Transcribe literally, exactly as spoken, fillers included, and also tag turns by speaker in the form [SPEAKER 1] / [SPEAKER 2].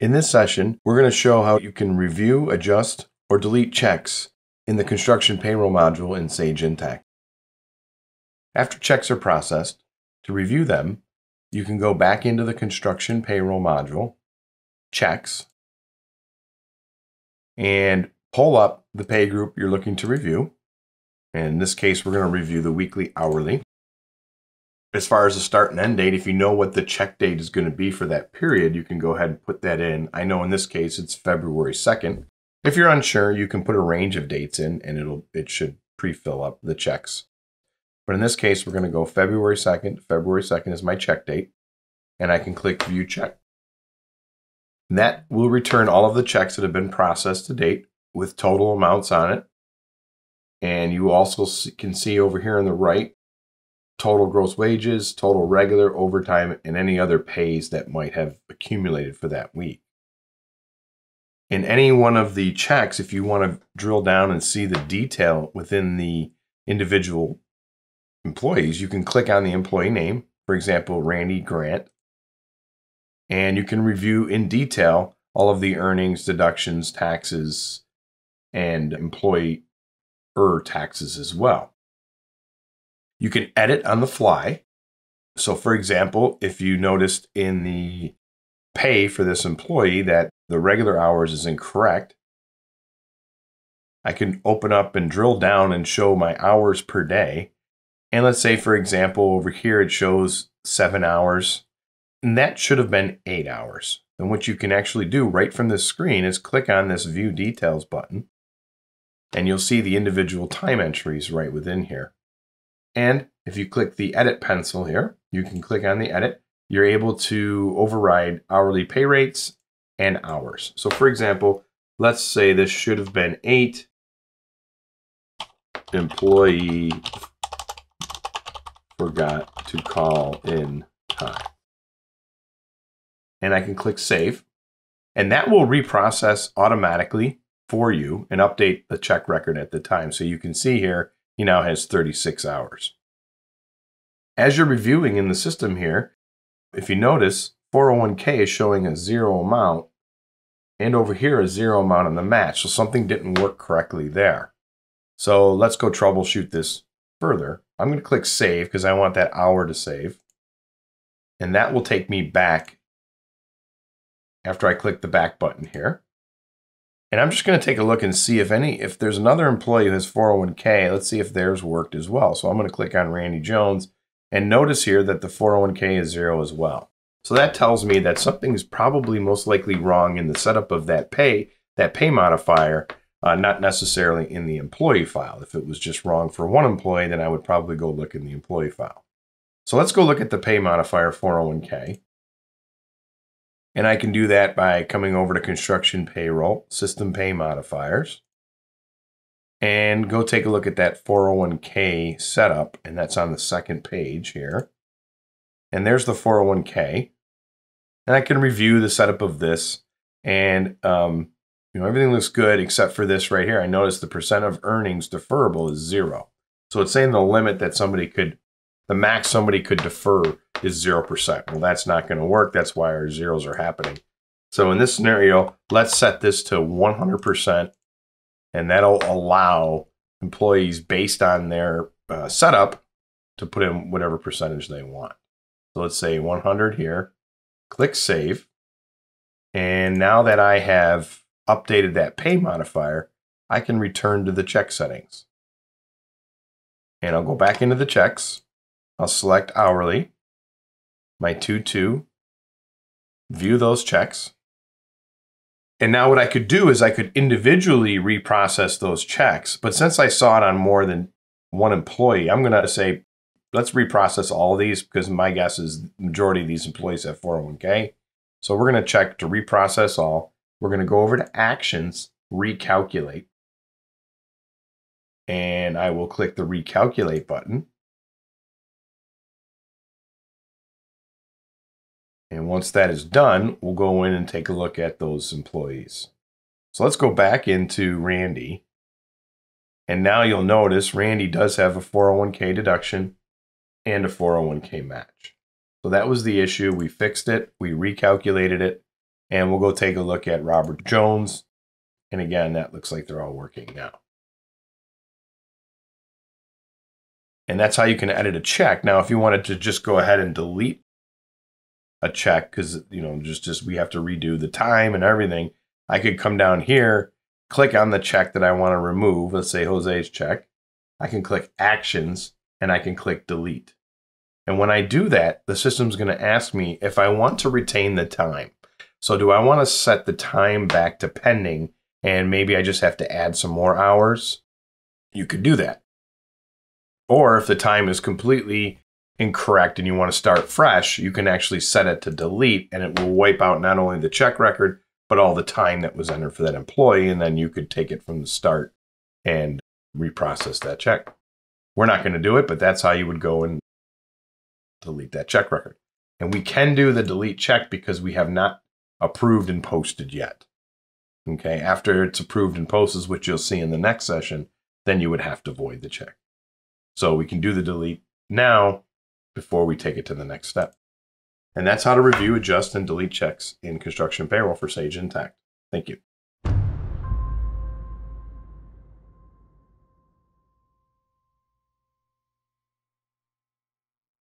[SPEAKER 1] In this session, we're going to show how you can review, adjust, or delete checks in the Construction Payroll module in Sage Intacct. After checks are processed, to review them, you can go back into the Construction Payroll module, Checks, and pull up the pay group you're looking to review. And in this case, we're going to review the weekly hourly. As far as the start and end date, if you know what the check date is going to be for that period, you can go ahead and put that in. I know in this case, it's February second. If you're unsure, you can put a range of dates in and it'll it should pre-fill up the checks. But in this case, we're going to go February second. February second is my check date. And I can click View Check. And that will return all of the checks that have been processed to date with total amounts on it. And you also can see over here on the right, total gross wages, total regular, overtime, and any other pays that might have accumulated for that week. In any one of the checks, if you want to drill down and see the detail within the individual employees, you can click on the employee name, for example, Randy Grant, and you can review in detail all of the earnings, deductions, taxes, and employee taxes as well. You can edit on the fly. So for example, if you noticed in the pay for this employee that the regular hours is incorrect, I can open up and drill down and show my hours per day. And let's say, for example, over here it shows seven hours, and that should have been eight hours. And what you can actually do right from this screen is click on this View Details button, and you'll see the individual time entries right within here. And if you click the edit pencil here, you can click on the edit. You're able to override hourly pay rates and hours. So for example, let's say this should have been eight. Employee forgot to call in time. And I can click Save. And that will reprocess automatically for you and update the check record at the time. So you can see here, he now has thirty-six hours. As you're reviewing in the system here, if you notice, four oh one K is showing a zero amount, and over here a zero amount on the match. So something didn't work correctly there. So let's go troubleshoot this further. I'm going to click Save because I want that hour to save. And that will take me back after I click the back button here. And I'm just going to take a look and see if any, if there's another employee who has four oh one K, let's see if theirs worked as well. So I'm going to click on Randy Jones and notice here that the four oh one K is zero as well. So that tells me that something is probably most likely wrong in the setup of that pay, that pay modifier, uh, not necessarily in the employee file. If it was just wrong for one employee, then I would probably go look in the employee file. So let's go look at the pay modifier four oh one K. And I can do that by coming over to Construction Payroll, System Pay Modifiers, and go take a look at that four oh one K setup, and that's on the second page here. And there's the four oh one K. And I can review the setup of this, and um, you know, everything looks good except for this right here. I notice the percent of earnings deferrable is zero. So it's saying the limit that somebody could, the max somebody could defer is zero percent. Well, that's not going to work. That's why our zeros are happening. So in this scenario, let's set this to one hundred percent, and that'll allow employees based on their uh, setup to put in whatever percentage they want. So let's say one hundred here, click Save. And now that I have updated that pay modifier, I can return to the check settings. And I'll go back into the checks. I'll select hourly, my two two, view those checks. And now what I could do is I could individually reprocess those checks. But since I saw it on more than one employee, I'm going to say, let's reprocess all of these because my guess is the majority of these employees have four oh one K. So we're going to check to reprocess all. We're going to go over to Actions, Recalculate. And I will click the Recalculate button. And once that is done, we'll go in and take a look at those employees. So let's go back into Randy. And now you'll notice Randy does have a four oh one K deduction and a four oh one K match. So that was the issue. We fixed it. We recalculated it. And we'll go take a look at Robert Jones. And again, that looks like they're all working now. And that's how you can edit a check. Now, if you wanted to just go ahead and delete a check, because, you know, just, just we have to redo the time and everything, I could come down here, click on the check that I want to remove. Let's say Jose's check. I can click Actions, and I can click Delete. And when I do that, the system's going to ask me if I want to retain the time. So do I want to set the time back to pending, and maybe I just have to add some more hours? You could do that. Or if the time is completely incorrect and you want to start fresh, you can actually set it to delete, and it will wipe out not only the check record, but all the time that was entered for that employee, and then you could take it from the start and reprocess that check. We're not going to do it, but that's how you would go and delete that check record. And we can do the delete check because we have not approved and posted yet. Okay, after it's approved and posted, which you'll see in the next session, then you would have to void the check. So we can do the delete now before we take it to the next step. And that's how to review, adjust, and delete checks in Construction Payroll for Sage Intacct. Thank you.